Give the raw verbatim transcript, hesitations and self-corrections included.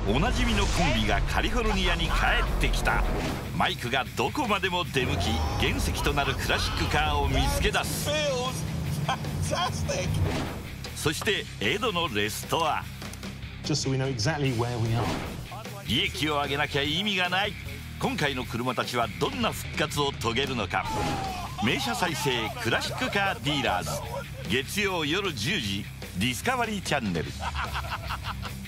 おなじみのコンビがカリフォルニアに帰ってきた。マイクがどこまでも出向き、原石となるクラシックカーを見つけ出す。そしてエドのレストア。利益を上げなきゃ意味がない。今回の車たちはどんな復活を遂げるのか。名車再生クラシックカーディーラーズ、月曜夜じゅうじディスカバリーチャンネル。